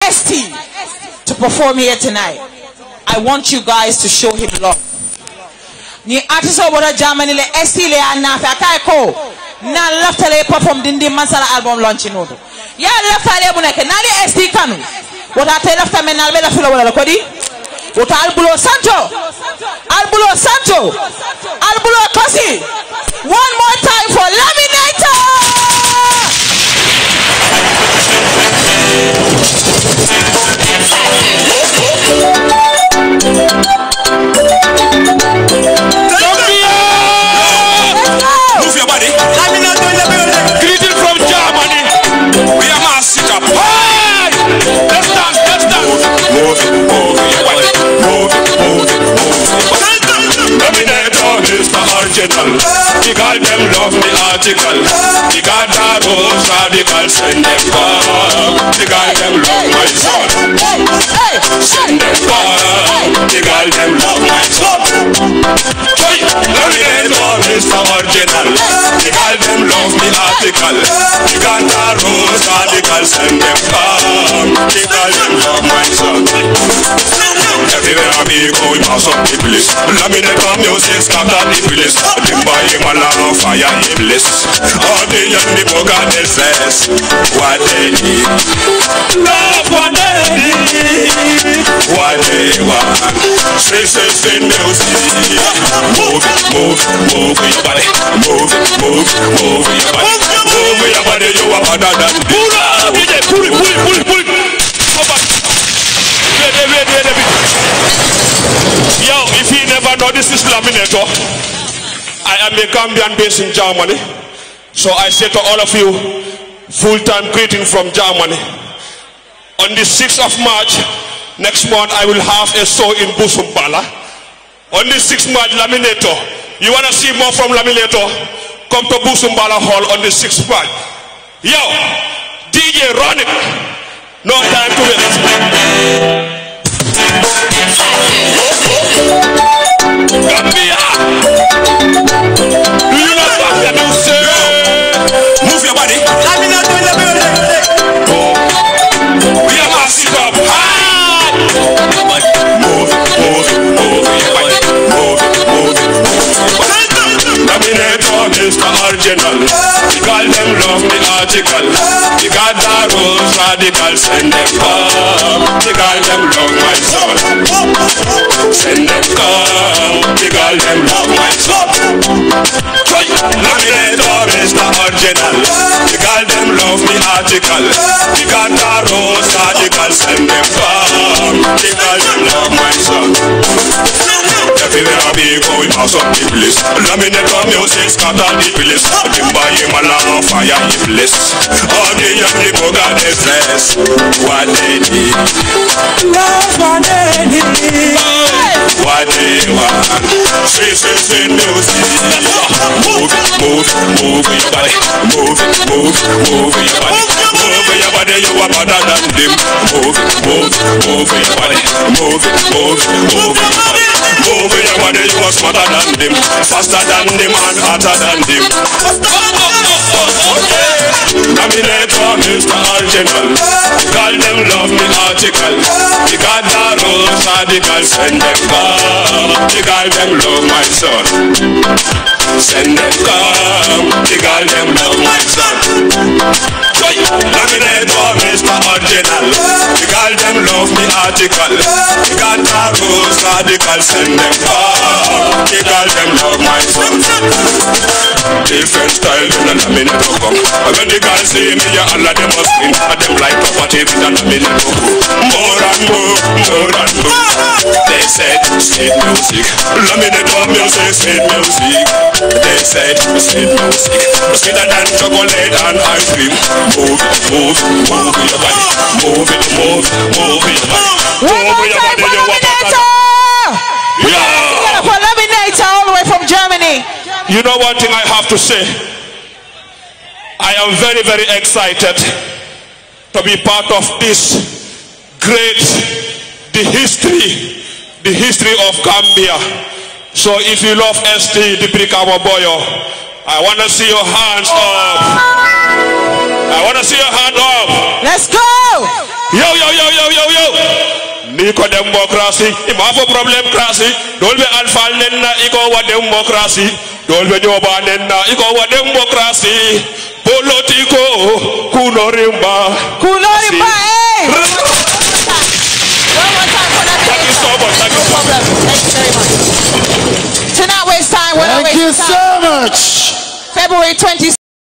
ST to perform here tonight. I want you guys to show him love. Ni artist over Germany le ST le anafa kai ko na left le perform dindi mansala album launching odo. Ya left le buneke na le ST kanu. Wota te left me na be la filo wala ko di. Wota albulo santo. Albulo santo. Albulo kosi. One more time for Laminator. Move your body. Greeting from Germany. We are massive up. Let's dance, let's dance. Move it, move your body. Move it, move it, move it. Laminator is the original. The girl them love the article. The girl that goes radical. Send them back. The girl them love my son. Send them back. The girl them love my son. Laminator is the original. The girl them love the article. The girl that goes radical. Send them back. The girl them love my son. Everywhere I be go, we pass up the place. Laminator music scatter the place. Timber him along fire the place. All the young the bug and the flesh. What they need, love what they need. What they want, say music. Move it, move, move your body. Move it, move, move your body. Move your body, you are better than this. Pull it, pull it, pull it, pull it. Go back. Yo, if you never know, this is Laminator. I am a Gambian based in Germany. So I say to all of you, full-time greeting from Germany. On the 6th of March, next month, I will have a show in Busumbala. On the 6th March, Laminator. You want to see more from Laminator? Come to Busumbala Hall on the 6th March. Yo, DJ, run it. No time to wait. Gambia! Do you not love your music? Move your body. We are massive up high. Move it, move it, move your body. Move it, move it, move it. Laminator is the original. The girl them love the article. The girl that rules radical. Send them come. The girl them love my son. Send them come. The girl them love my son. Laminator is the original. The girl them love the article. The girl that rules radical. Send them come. The girl them love my son. Everywhere I be go, we pass up the place. Laminator music scatter the place. Timber him along fire the place. All the young people got their flesh. What they need, love what they need. What they want, say music. Move it, move, move your body. Move it, move, move your body. Move your body, you are better than them. Move it, move, move your body. Move it, move, move your body. Move your body, you are smarter than them. Faster than them and harder than them. Laminator is the original. Call them love the article. The God that rules radical. Send them come. The God them love my son. Send them come. The God them love my son. Laminator is the original. The God them love the article. The God that rules radical. Send them come. The God them love my son. Different style in the Laminator come. And when the guys see me, yeah, all of them must win. And them like property with the Laminator. More and more, more and more. They said, sweet music. Laminator music, sweet music. They said, sweet music. Sweeter than chocolate and ice cream. Move, move, move your body. Move it, move, move your body. Move your body, you want to. Yeah! For Laminator all the way from Germany. You know one thing I have to say? I am very, very excited to be part of this great, the history of Gambia. So if you love ST, the Brikama Boyo, I want to see your hands up. I want to see your hand up. Let's go. Yo. Niko democracy, imafo problem classy. Dolbe alfal nenna iko wa democracy. Dolbe joba nenna iko wa democracy. Politico kunorimba. Kunorimba, hey! One more time for that. Thank you so much. Thank you. No problem. Thank you very much. To not waste time. Thank you so much. February 26th.